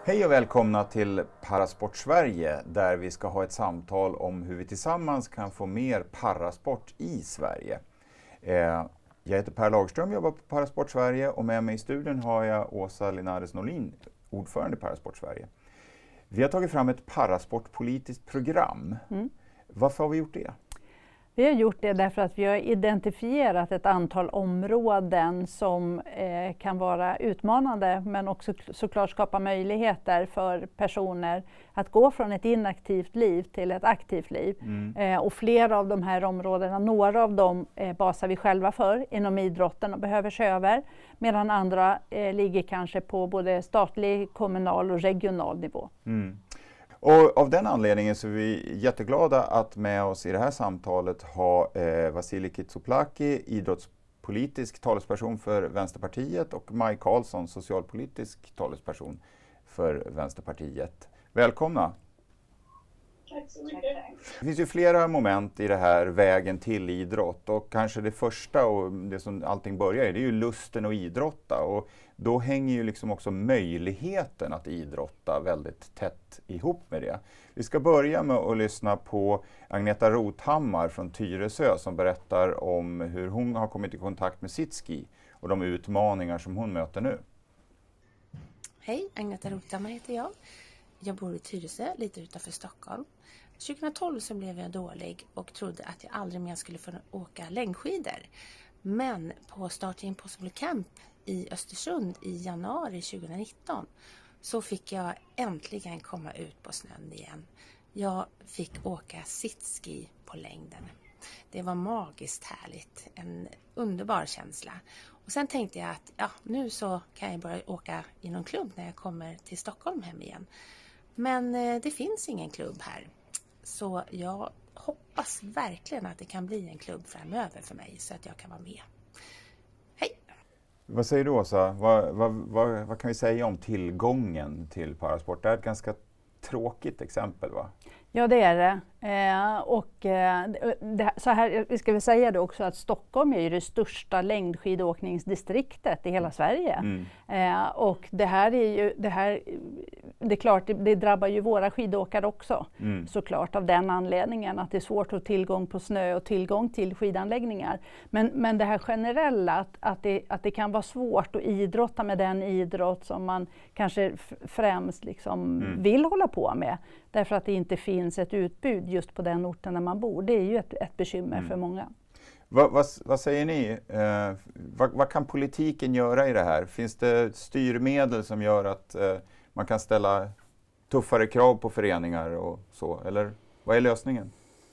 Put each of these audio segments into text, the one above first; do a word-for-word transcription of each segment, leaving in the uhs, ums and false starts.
Hej och välkomna till Parasport Sverige där vi ska ha ett samtal om hur vi tillsammans kan få mer parasport i Sverige. Eh, jag heter Per Lagerström, jobbar på Parasport Sverige och med mig i studion har jag Åsa Linares Norlin, ordförande i Parasport Sverige. Vi har tagit fram ett parasportpolitiskt program. Mm. Varför har vi gjort det? Vi har gjort det därför att vi har identifierat ett antal områden som eh, kan vara utmanande men också såklart skapa möjligheter för personer att gå från ett inaktivt liv till ett aktivt liv. Mm. Eh, och flera av de här områdena, några av dem eh, basar vi själva för inom idrotten och behöver se över, medan andra eh, ligger kanske på både statlig, kommunal och regional nivå. Mm. Och av den anledningen så är vi jätteglada att med oss i det här samtalet ha eh, Vasilij Kitsoplaki, idrottspolitisk talesperson för Vänsterpartiet, och Maj Karlsson, socialpolitisk talesperson för Vänsterpartiet. Välkomna! Tack så mycket! Det finns ju flera moment i det här vägen till idrott, och kanske det första och det som allting börjar i, det är ju lusten att idrotta. Och då hänger ju liksom också möjligheten att idrotta väldigt tätt ihop med det. Vi ska börja med att lyssna på Agneta Rothammar från Tyresö som berättar om hur hon har kommit i kontakt med Sitski och de utmaningar som hon möter nu. Hej, Agneta Rothammar heter jag. Jag bor i Tyresö, lite utanför Stockholm. tjugohundratolv så blev jag dålig och trodde att jag aldrig mer skulle få åka längdskidor. Men på Start Impossible Camp i Östersund i januari tjugonitton så fick jag äntligen komma ut på snön igen. Jag fick åka sitski på längden. Det var magiskt härligt, en underbar känsla. Och sen tänkte jag att ja, nu så kan jag börja åka i någon klubb när jag kommer till Stockholm hem igen. Men eh, det finns ingen klubb här. Så jag hoppas verkligen att det kan bli en klubb framöver för mig så att jag kan vara med. Hej! Vad säger du, Åsa? Vad, vad, vad, vad kan vi säga om tillgången till parasport? Det är ett ganska tråkigt exempel, va? Ja, det är det. Eh, och eh, det, så här, vi ska väl säga det också att Stockholm är ju det största längdskidåkningsdistriktet i hela Sverige. Mm. Eh, och det här är ju, det här, det är klart, det, det drabbar ju våra skidåkare också. Mm. Såklart av den anledningen att det är svårt att ha tillgång på snö och tillgång till skidanläggningar. Men, men det här generella, att, att, det, att det kan vara svårt att idrotta med den idrott som man kanske främst liksom mm. vill hålla på med. Därför att det inte finns ett utbud just på den orten där man bor. Det är ju ett, ett bekymmer mm. för många. Vad, vad, vad säger ni? Eh, vad, vad kan politiken göra i det här? Finns det styrmedel som gör att eh, man kan ställa tuffare krav på föreningar och så? Eller vad är lösningen?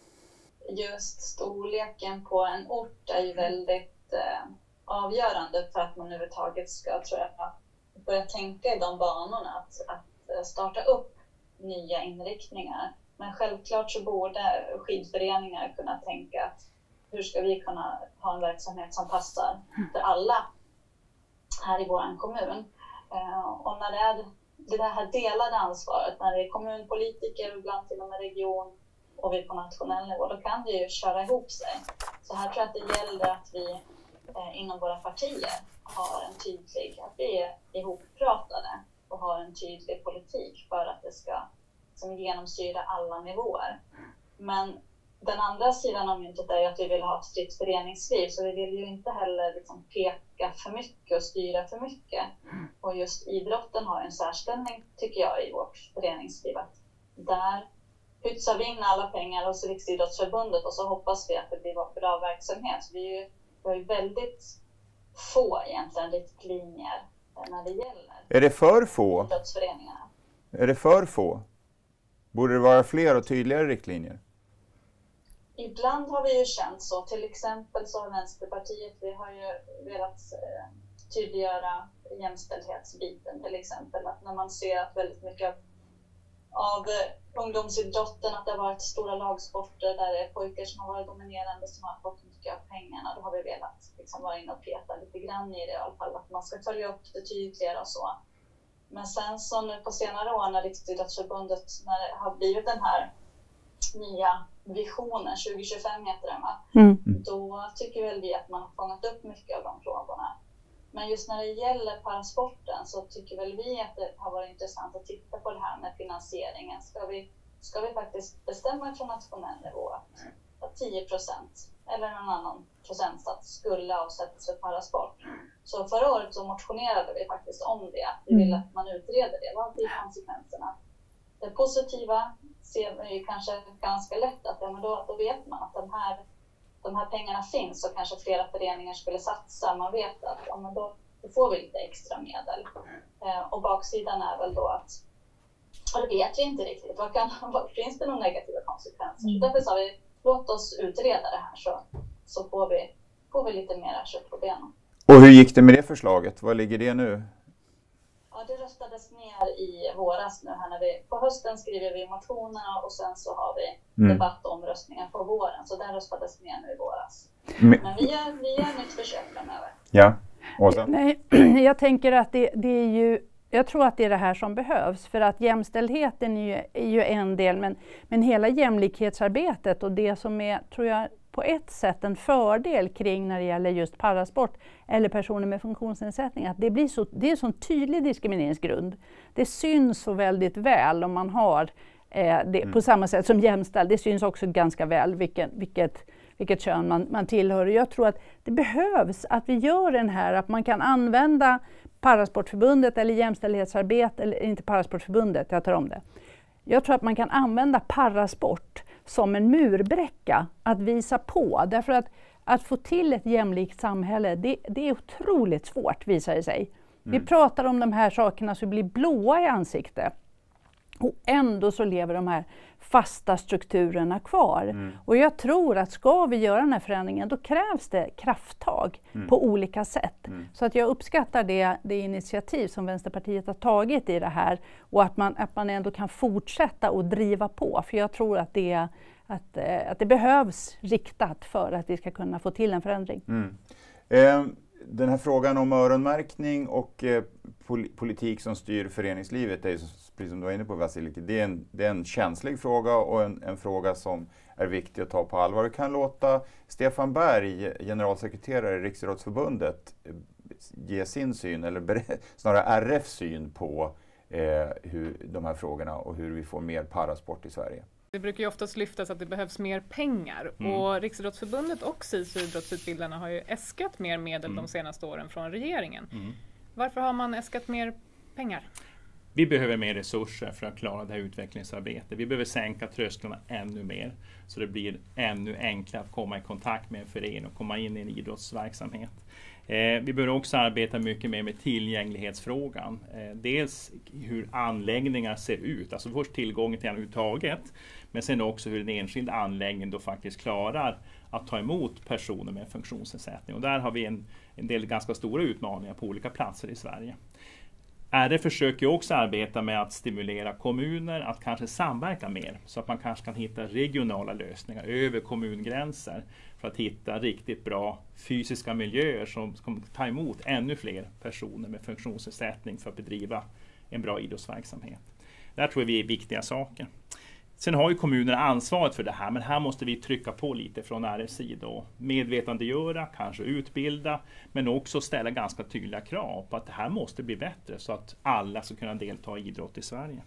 Just storleken på en ort är ju väldigt eh, avgörande för att man överhuvudtaget ska, tror jag, börja tänka i de banorna. Att, att starta upp nya inriktningar. Men självklart så borde skidföreningar kunna tänka att hur ska vi kunna ha en verksamhet som passar för alla här i vår kommun. Och när det är det här delade ansvaret, när det är kommunpolitiker och ibland till och med region och vi på nationell nivå, då kan det ju köra ihop sig. Så här tror jag att det gäller att vi inom våra partier har en tydlig, att vi är ihoppratade och har en tydlig politik för att det ska som genomsyra alla nivåer. Men den andra sidan av myntet är att vi vill ha ett fritt föreningsliv, så vi vill ju inte heller liksom peka för mycket och styra för mycket. Och just idrotten har en särställning, tycker jag, i vårt föreningsliv. Att där pytsar vi in alla pengar hos Riksidrottsförbundet och så hoppas vi att det blir bra verksamhet. Så vi, är ju, vi har ju väldigt få egentligen riktlinjer när det gäller. Är det för få? Idrottsföreningarna. Är det för få? Borde det vara fler och tydligare riktlinjer? Ibland har vi ju känt så. Till exempel så har Vänsterpartiet, vi har ju velat eh, tydliggöra jämställdhetsbiten till exempel. Att när man ser att väldigt mycket av, av eh, ungdomsidrotten, att det har varit stora lagsporter där det är pojkar som har varit dominerande som har fått mycket av pengarna. Då har vi velat liksom vara inne och peta lite grann i det i alla fall. Att man ska följa upp det tydligare och så. Men sen så nu på senare år när Riksidrottsförbundet, när det har blivit den här nya visionen, tjugo tjugofem heter den, va? Mm. Då tycker väl vi att man har fångat upp mycket av de frågorna. Men just när det gäller parasporten så tycker väl vi att det har varit intressant att titta på det här med finansieringen. Ska vi, ska vi faktiskt bestämma från nationell nivå att, att tio procent eller någon annan procentsats skulle avsättas för parasport? Så förra året så motionerade vi faktiskt om det. Vi ville att man utreder det. Vad blir konsekvenserna? Det positiva ser vi kanske ganska lätt att ja, men då, då vet man att de här, de här pengarna finns och kanske flera föreningar skulle satsa. Man vet att ja, men då, då får vi lite extra medel. Eh, och baksidan är väl då att, och det vet vi inte riktigt, vad kan, vad, finns det några negativa konsekvenser? Mm. Därför sa vi, låt oss utreda det här så, så får, vi, får vi lite mer kött på benen. Och hur gick det med det förslaget? Vad ligger det nu? Ja, det röstades ner i våras nu här när vi, på hösten skriver vi motionerna och sen så har vi mm. debatt och omröstningen på våren. Så den röstades ner nu i våras. Mm. Men vi gör, vi gör nytt försök framöver. Ja, och sen? Nej, jag tänker att det, det är ju, jag tror att det är det här som behövs. För att jämställdheten är ju, är ju en del, men, men hela jämlikhetsarbetet och det som är, tror jag, på ett sätt en fördel kring när det gäller just parasport eller personer med funktionsnedsättning, att det blir så, det är en sån tydlig diskrimineringsgrund. Det syns så väldigt väl om man har eh, det mm. på samma sätt som jämställd. Det syns också ganska väl vilket, vilket, vilket kön man, man tillhör. Jag tror att det behövs att vi gör den här, att man kan använda Parasportförbundet eller jämställdhetsarbete, eller inte Parasportförbundet, jag tar om det. Jag tror att man kan använda parasport som en murbräcka att visa på. Därför att att få till ett jämlikt samhälle, det, det är otroligt svårt, visar det sig. Mm. Vi pratar om de här sakerna så vi blir blåa i ansiktet. Och ändå så lever de här fasta strukturerna kvar. Mm. Och jag tror att ska vi göra den här förändringen, då krävs det krafttag mm. på olika sätt. Mm. Så att jag uppskattar det, det initiativ som Vänsterpartiet har tagit i det här. Och att man, att man ändå kan fortsätta och driva på. För jag tror att det, att, att det behövs riktat för att vi ska kunna få till en förändring. Mm. Eh, den här frågan om öronmärkning och eh, pol- politik som styr föreningslivet, är, precis som du var inne på, Vasiliki, det är en, det är en känslig fråga och en, en fråga som är viktig att ta på allvar. Vi kan låta Stefan Berg, generalsekreterare i Riksidrottsförbundet, ge sin syn, eller ber- snarare R F:s syn på eh, hur, de här frågorna och hur vi får mer parasport i Sverige. Det brukar ju oftast lyftas att det behövs mer pengar mm. och Riksidrottsförbundet och S I S U idrottsutbildarna har ju äskat mer medel mm. de senaste åren från regeringen. Mm. Varför har man äskat mer pengar? Vi behöver mer resurser för att klara det här utvecklingsarbetet. Vi behöver sänka trösklarna ännu mer så det blir ännu enklare att komma i kontakt med en förening och komma in i en idrottsverksamhet. Eh, vi behöver också arbeta mycket mer med tillgänglighetsfrågan. Eh, dels hur anläggningar ser ut, alltså först tillgången till överhuvudtaget, men sen också hur den enskilda anläggningen då faktiskt klarar att ta emot personer med funktionsnedsättning. Och där har vi en, en del ganska stora utmaningar på olika platser i Sverige. R F försöker också arbeta med att stimulera kommuner att kanske samverka mer så att man kanske kan hitta regionala lösningar över kommungränser för att hitta riktigt bra fysiska miljöer som kommer ta emot ännu fler personer med funktionsnedsättning för att bedriva en bra idrottsverksamhet. Det här tror vi är viktiga saker. Sen har ju kommunerna ansvaret för det här, men här måste vi trycka på lite från R F:s sida och medvetandegöra, kanske utbilda, men också ställa ganska tydliga krav på att det här måste bli bättre så att alla ska kunna delta i idrott i Sverige.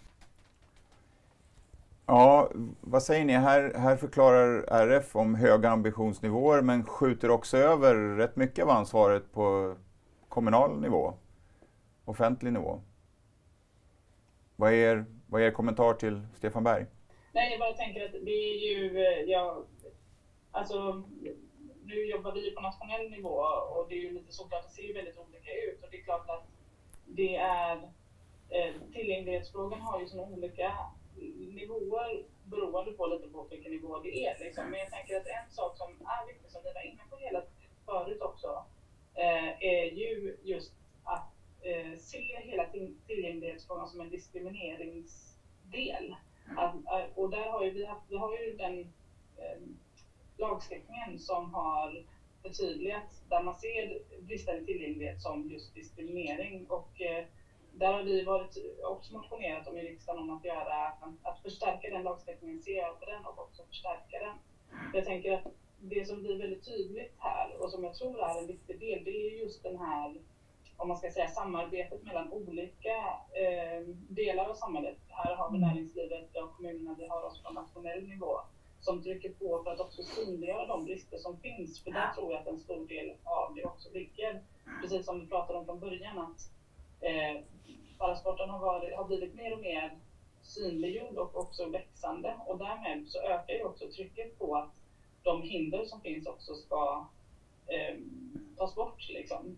Ja, vad säger ni? Här, här förklarar R F om höga ambitionsnivåer men skjuter också över rätt mycket av ansvaret på kommunal nivå, offentlig nivå. Vad är er, vad är er kommentar till Stefan Berg? Nej, jag bara tänker att det är ju, ja, alltså nu jobbar vi på nationell nivå och det är ju lite såklart, det ser ju väldigt olika ut och det är klart att det är, eh, tillgänglighetsfrågan har ju sådana olika nivåer beroende på lite på vilken nivå det är liksom. Men jag tänker att en sak som är viktig som vi var inne på hela förut också eh, är ju just att eh, se hela tillgänglighetsfrågan som en diskrimineringsdel. Att, och där har ju vi, haft, vi har ju den eh, lagstiftningen som har förtydligat där man ser bristande tillgänglighet som just diskriminering och eh, där har vi varit också motionerat om i riksdagen om att göra, att förstärka den lagstiftningen, se över den och också förstärka den. Jag tänker att det som blir väldigt tydligt här och som jag tror är en viktig del, det är just den här om man ska säga, samarbetet mellan olika eh, delar av samhället. Här har vi näringslivet och kommunerna, vi har oss på nationell nivå som trycker på för att också synliggöra de brister som finns. För där tror jag att en stor del av det också ligger. Precis som vi pratade om från början, att eh, parasporten har, varit, har blivit mer och mer synliggjord och också växande. Och därmed så ökar ju också trycket på att de hinder som finns också ska eh, tas bort liksom.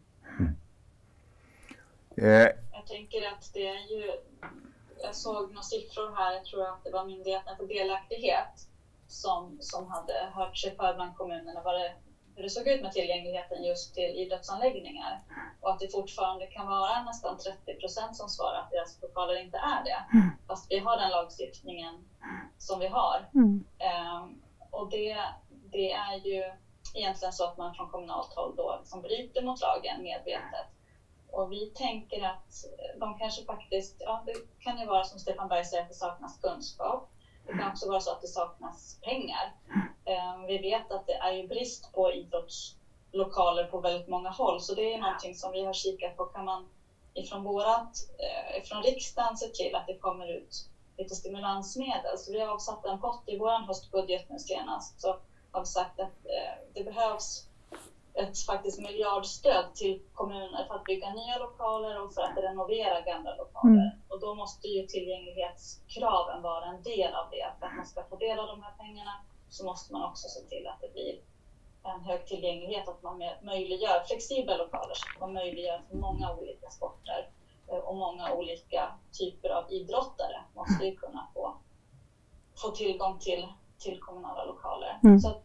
Eh. Jag tänker att det är ju, jag såg några siffror här, jag tror att det var Myndigheten för delaktighet som, som hade hört sig för bland kommunerna vad det, hur det såg ut med tillgängligheten just till idrottsanläggningar. Och att det fortfarande kan vara nästan trettio procent som svarar att deras lokaler inte är det. Fast vi har den lagstiftningen som vi har. Mm. Um, och det, det är ju egentligen så att man från kommunalt håll då liksom bryter mot lagen medvetet. Och vi tänker att de kanske faktiskt, ja det kan ju vara som Stefan Berg säger att det saknas kunskap. Det kan också vara så att det saknas pengar. Um, vi vet att det är ju brist på idrottslokaler på väldigt många håll. Så det är någonting som vi har kikat på. Kan man ifrån vårat, eh, ifrån riksdagen se till att det kommer ut lite stimulansmedel. Så vi har avsatt en pott i vår höstbudget nu senast. Så har vi sagt att eh, det behövs ett faktiskt miljardstöd till kommuner för att bygga nya lokaler och för att renovera gamla lokaler. Mm. Och då måste ju tillgänglighetskraven vara en del av det. För att man ska få del av de här pengarna så måste man också se till att det blir en hög tillgänglighet, att man möjliggör flexibla lokaler så att man möjliggör för många olika sporter och många olika typer av idrottare måste ju kunna få, få tillgång till, till kommunala lokaler. Mm. Så att,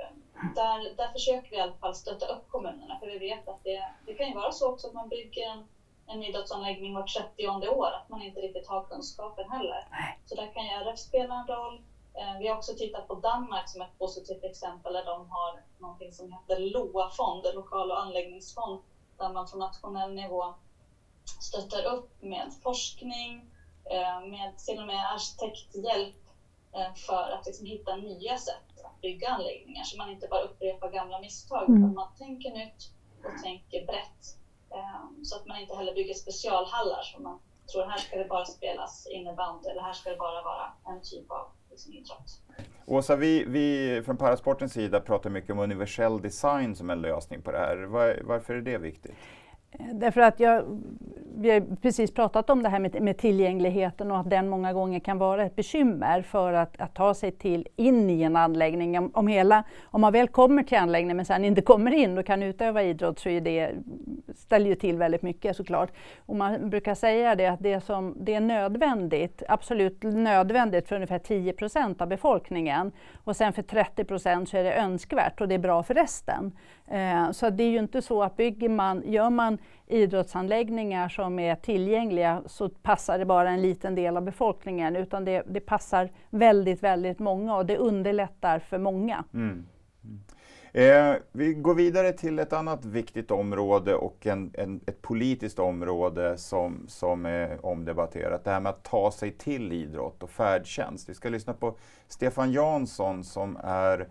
där, där försöker vi i alla fall stötta upp kommunerna, för vi vet att det, det kan ju vara så också att man bygger en, en idrottsanläggning var trettionde år, att man inte riktigt har kunskapen heller. Så där kan ju R F spela en roll. Vi har också tittat på Danmark som ett positivt exempel där de har någonting som heter L O A-fond, lokal- och anläggningsfond, där man från nationell nivå stöttar upp med forskning, med till och med arkitekthjälp för att liksom hitta nya sätt att bygga anläggningar så man inte bara upprepar gamla misstag mm. utan man tänker nytt och tänker brett. Så att man inte heller bygger specialhallar som man tror här ska det bara spelas innebandy eller här ska det bara vara en typ av liksom idrott. Åsa, vi, vi från Parasportens sida pratar mycket om universell design som en lösning på det här. Var, varför är det viktigt? Därför att jag, vi har precis pratat om det här med, med tillgängligheten och att den många gånger kan vara ett bekymmer för att, att ta sig till in i en anläggning. Om, om, hela, om man väl kommer till anläggningen men sen inte kommer in och kan utöva idrott så är det, ställer ju till väldigt mycket såklart. Och man brukar säga det att det, som, det är nödvändigt, absolut nödvändigt för ungefär tio procent av befolkningen och sen för trettio procent så är det önskvärt och det är bra för resten. Eh, så det är ju inte så att bygger man, gör man idrottsanläggningar som är tillgängliga så passar det bara en liten del av befolkningen utan det, det passar väldigt, väldigt många och det underlättar för många. Mm. Mm. Eh, vi går vidare till ett annat viktigt område och en, en, ett politiskt område som, som är omdebatterat. Det här med att ta sig till idrott och färdtjänst. Vi ska lyssna på Stefan Jansson som är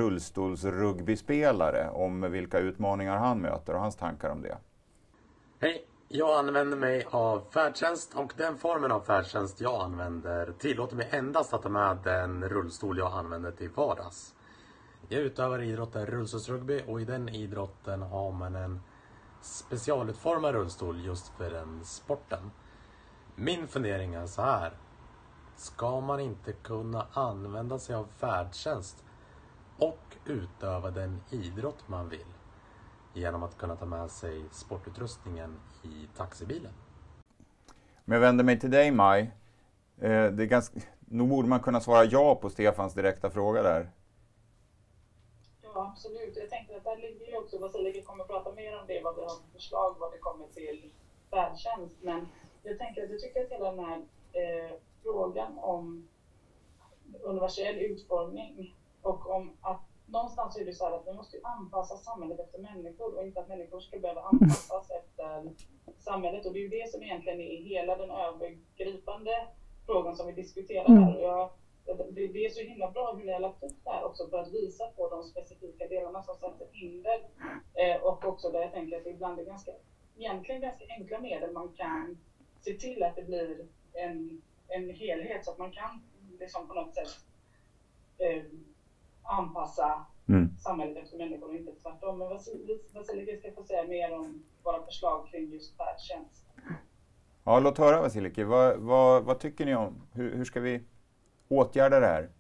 rullstolsrugbyspelare om vilka utmaningar han möter och hans tankar om det. Hej, jag använder mig av färdtjänst och den formen av färdtjänst jag använder tillåter mig endast att ta med den rullstol jag använder till vardags. Jag utövar idrotten rullstolsrugby och i den idrotten har man en specialutformad rullstol just för den sporten. Min fundering är så här. Ska man inte kunna använda sig av färdtjänst och utöva den idrott man vill genom att kunna ta med sig sportutrustningen i taxibilen? Men jag vänder mig till dig, Maj. Eh, det är ganska, nog borde man kunna svara ja på Stefans direkta fråga där. Ja, absolut. Jag tänkte att där ligger ju också, Vasiliki kommer att prata mer om det, vad vi har för förslag, vad det kommer till färdtjänst. Men jag tänker att jag tycker att hela den här eh, frågan om universell utformning och om att någonstans är det så här att vi måste anpassa samhället efter människor och inte att människor ska behöva anpassas efter samhället. Och det är ju det som egentligen är hela den övergripande frågan som vi diskuterar här. Och jag, det, det är så himla bra hur ni har lagt upp det här också för att visa på de specifika delarna som sätter hinder. Eh, och också där jag tänker att det ibland är ganska egentligen ganska enkla medel man kan se till att det blir en, en helhet så att man kan liksom på något sätt eh, anpassa mm. samhället efter människor och inte tvärtom. Men Vasiliki ska få säga mer om våra förslag kring just färdtjänst. Ja, låt höra Vasiliki. Vad, vad, vad tycker ni om? Hur, hur ska vi åtgärda det här?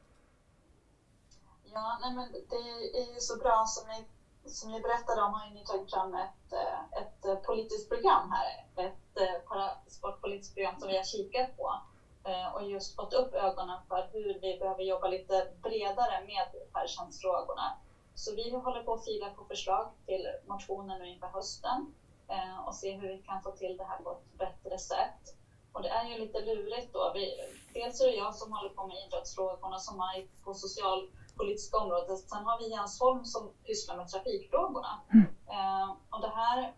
Ja, nej men det är ju så bra som ni, som ni berättade om har ni tagit fram ett, ett politiskt program här. Ett parasportpolitiskt program som vi har kikat på och just fått upp ögonen för hur vi behöver jobba lite bredare med färdtjänstfrågorna. Så vi håller på att fila på förslag till motionen nu inför hösten och se hur vi kan få till det här på ett bättre sätt. Och det är ju lite lurigt då. Vi, dels är det jag som håller på med idrottsfrågorna som är på socialpolitiska området. Sen har vi Jens Holm som pysslar med trafikfrågorna. Mm. Eh, och det här,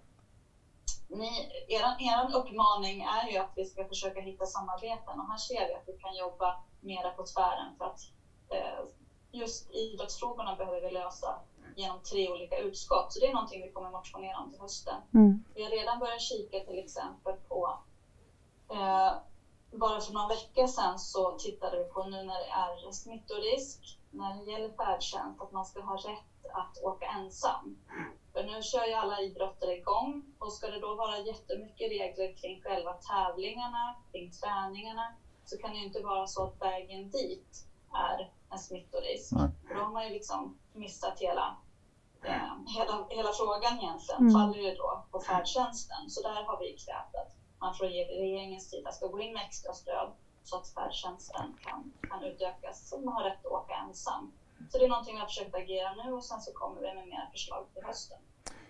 ni, eran, eran uppmaning är ju att vi ska försöka hitta samarbeten. Och här ser vi att vi kan jobba mera på tvären för att eh, just idrottsfrågorna behöver vi lösa genom tre olika utskott. Så det är någonting vi kommer motionera om till hösten. Mm. Vi har redan börjat kika till exempel på Eh, bara för några veckor sedan så tittade vi på nu när det är smittorisk, när det gäller färdtjänst, att man ska ha rätt att åka ensam. För nu kör ju alla idrotter igång och ska det då vara jättemycket regler kring själva tävlingarna, kring träningarna, så kan det ju inte vara så att vägen dit är en smittorisk. Mm. För då har man ju liksom missat hela, eh, hela, hela frågan egentligen, mm. faller ju då på färdtjänsten. Så där har vi krävt att man från regeringens sida ska gå in med extra stöd så att färdtjänsten kan, kan utökas så man har rätt att åka ensam. Så det är någonting vi har försökt agera nu och sen så kommer vi med mer förslag till hösten.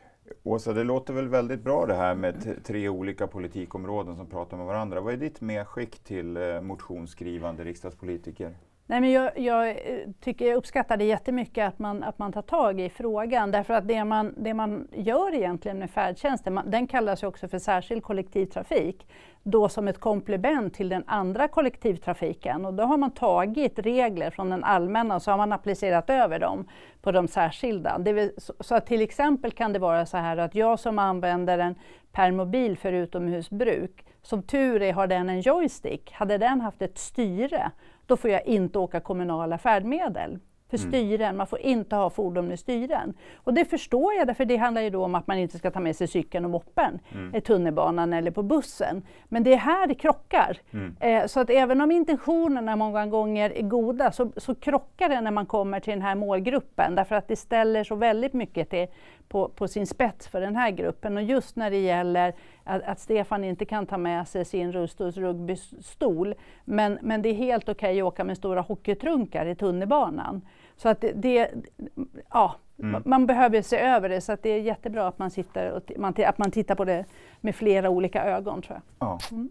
Åsa, det låter väl väldigt bra det här med tre olika politikområden som pratar med varandra. Vad är ditt medskick till eh, motionsskrivande riksdagspolitiker? Nej, men jag, jag, tycker, jag uppskattar det jättemycket att man, att man tar tag i frågan. Därför att det man, det man gör egentligen med färdtjänsten, man, den kallas ju också för särskild kollektivtrafik. Då som ett komplement till den andra kollektivtrafiken. Och då har man tagit regler från den allmänna och så har man applicerat över dem på de särskilda. Det vill, så, så att till exempel kan det vara så här att jag som använder en permobil för utomhusbruk, som tur är har den en joystick. Hade den haft ett styre, då får jag inte åka kommunala färdmedel. För styren, mm. man får inte ha fordon med styren. Och det förstår jag, för det handlar ju då om att man inte ska ta med sig cykeln och moppen mm. i tunnelbanan eller på bussen. Men det är här det krockar. Mm. Eh, så att även om intentionerna många gånger är goda så, så krockar det när man kommer till den här målgruppen. Därför att det ställer så väldigt mycket till, på, på sin spets för den här gruppen. Och just när det gäller att, att Stefan inte kan ta med sig sin rullstolsrugbystol. Men, men det är helt okej att åka med stora hockeytrunkar i tunnelbanan. Så att det, det ja, mm. man behöver se över det, så att det är jättebra att man, sitter och man, att man tittar på det med flera olika ögon, tror jag. Ja. Mm.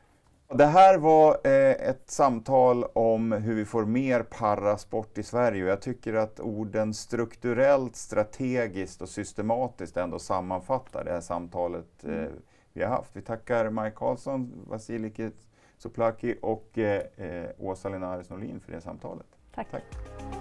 Det här var eh, ett samtal om hur vi får mer parasport i Sverige. Och jag tycker att orden strukturellt, strategiskt och systematiskt ändå sammanfattar det här samtalet eh, mm. vi har haft. Vi tackar Maj Karlsson, Vasiliki Soplaki och eh, Åsa Linares Norlin för det samtalet. Tack. Tack.